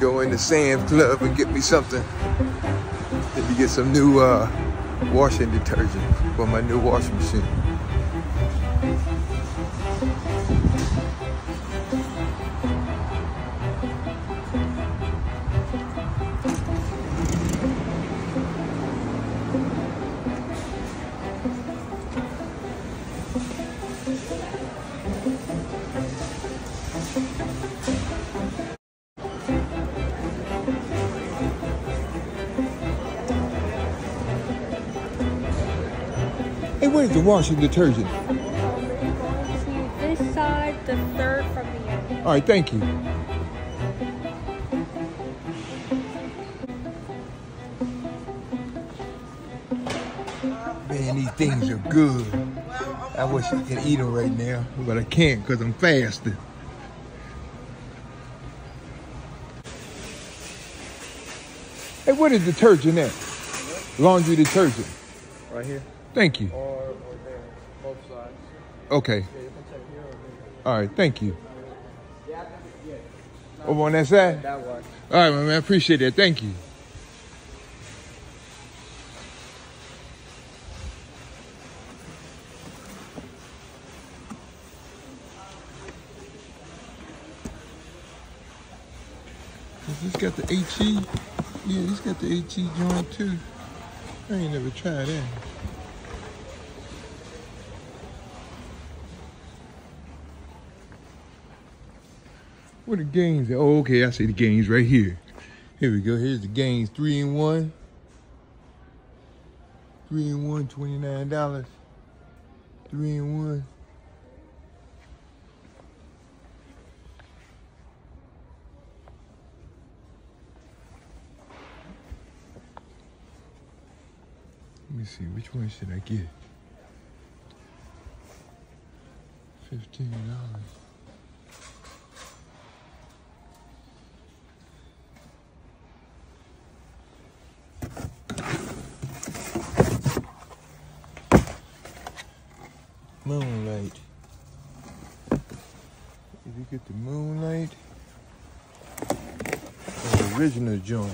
go into Sam's Club and get me something. Need to get some new washing detergent for my new washing machine. Hey, where's the washing detergent? This side, the third from the end. All right, thank you. Man, these things are good. I wish I could eat them right now, but I can't because I'm fasting. Hey, what is detergent at? Laundry detergent. Right here. Thank you. Or there, both sides. Okay. Yeah, you can take here or there. All right, thank you. Over on that side? That way. All right, man, I appreciate that. Thank you. Has this got the HE? Yeah, this got the HE joint too. I ain't never tried that. What are the gains? Oh, okay, I see the gains right here. Here we go. Here's the gains. 3-in-1. 3-in-1, $29. 3-in-1. Let me see, which one should I get? $15. Moonlight. If you get the Moonlight or the original joint.